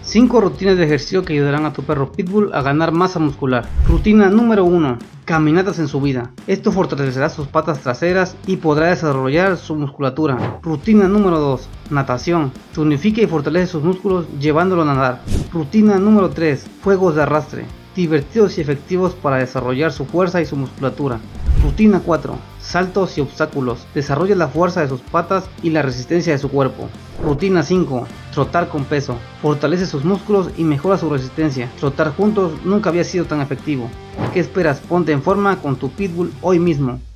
5 rutinas de ejercicio que ayudarán a tu perro Pitbull a ganar masa muscular. Rutina número 1. Caminatas en subida. Esto fortalecerá sus patas traseras y podrá desarrollar su musculatura. Rutina número 2. Natación. Tonifica y fortalece sus músculos llevándolo a nadar. Rutina número 3. Juegos de arrastre. Divertidos y efectivos para desarrollar su fuerza y su musculatura. Rutina 4. Saltos y obstáculos. Desarrolla la fuerza de sus patas y la resistencia de su cuerpo. Rutina 5. Trotar con peso. Fortalece sus músculos y mejora su resistencia. Trotar juntos nunca había sido tan efectivo. ¿Qué esperas? Ponte en forma con tu Pitbull hoy mismo.